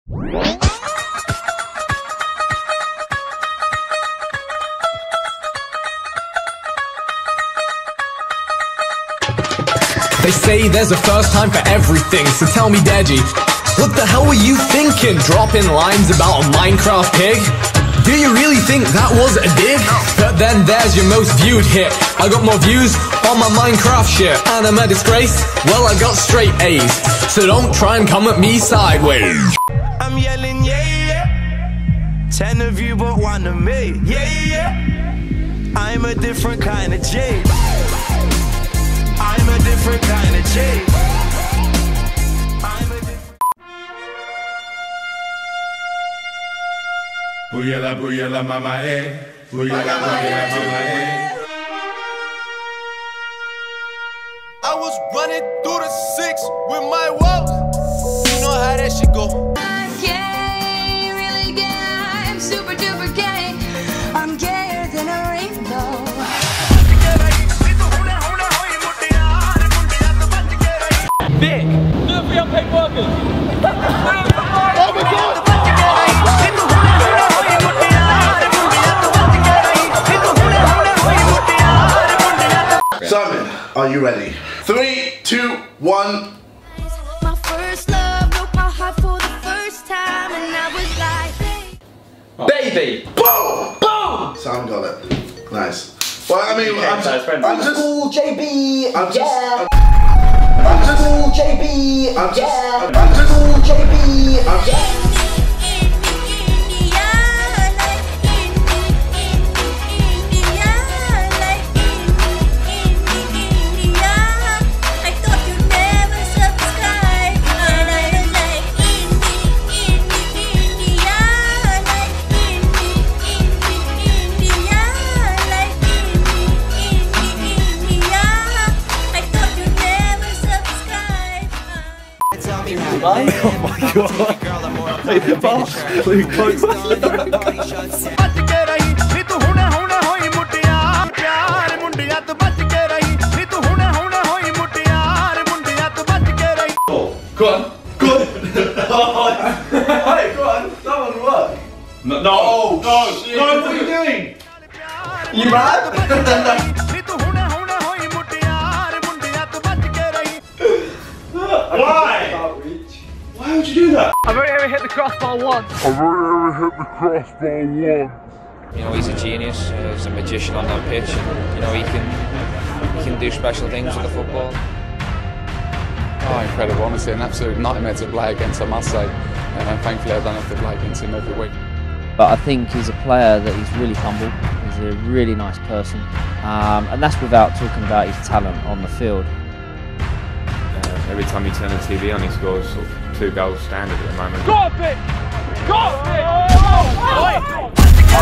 They say there's a first time for everything, so tell me, Deji, what the hell were you thinking? Dropping lines about a Minecraft pig? Do you really think that was a dig? But then there's your most viewed hit. I got more views on my Minecraft shit. And I'm a disgrace? Well, I got straight A's, so don't try and come at me sideways. I'm yelling, yeah, yeah. 10 of you, but 1 of me. Yeah, yeah. I'm a different kind of G. I'm a different kind of G. I'm a different. Booyala, mama, eh. Booyala, mama, eh. I was running through the 6 with my woes. You know how that shit go. I'm gay, really gay. I'm super duper gay. I'm gayer than a rainbow. Vic, do it for your pig workers. Oh my God! Simon, are you ready? 3, 2, 1. My first love broke my heart for the first time, and I was like, Baby. Boom! Boom! Simon got it. Nice. Well, I mean, I'm just Cool JB, I'm just- yeah. I'm just Cool JB, I'm just- yeah. I'm just- Cool JB, I'm just- yeah. Oh my God. Hey, the boss. Go on. Go on. Hey, go on. That one work. No. Oh, no. Shit. No, what are you doing? You mad? Why? Why would you do that? I've only ever hit the crossbar once. You know, he's a genius, he's a magician on that pitch, and, you know, he can do special things with the football. Oh, incredible, honestly, an absolute nightmare to play against, I must say. And thankfully I don't have to play against him every week. But I think he's a player that he's really humble, he's a really nice person, and that's without talking about his talent on the field. Every time you turn the TV on, he scores sort of 2 goals standard at the moment. Go on, Vic! Go on, Vic!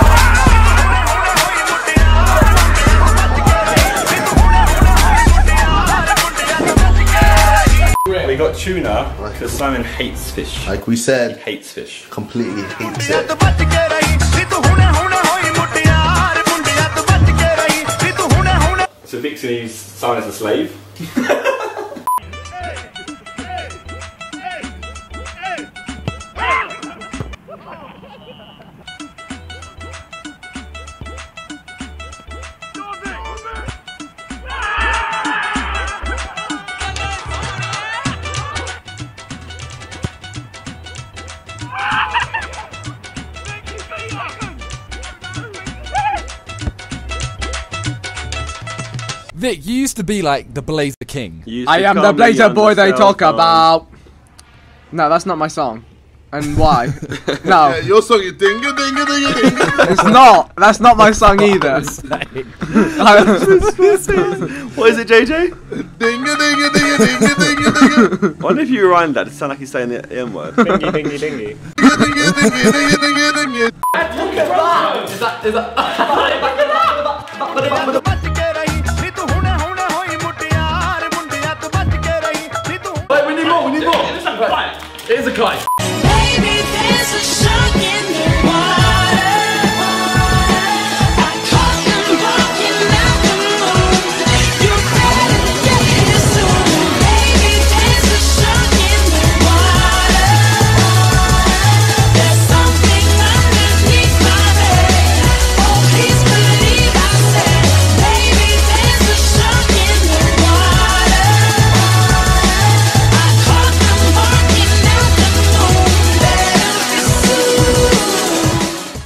We got tuna because Simon hates fish. like we said, He hates fish. completely hates it. So Vic sees Simon as a slave. Vic, you used to be like the Blazer King. I am the Blazer boy they talk about. No, that's not my song. And why? No. Yeah, your song is dinga dinga dinga dinga. It's not. That's not my song either. What is it, JJ? Dinga dinga dinga dinga dinga dinga. I wonder if you rhymed that to sound like he's saying the N word. Dingy, dingy, dingy. Dinga dinga dinga dinga dinga. Is that? Wait, we need more. It is a clay.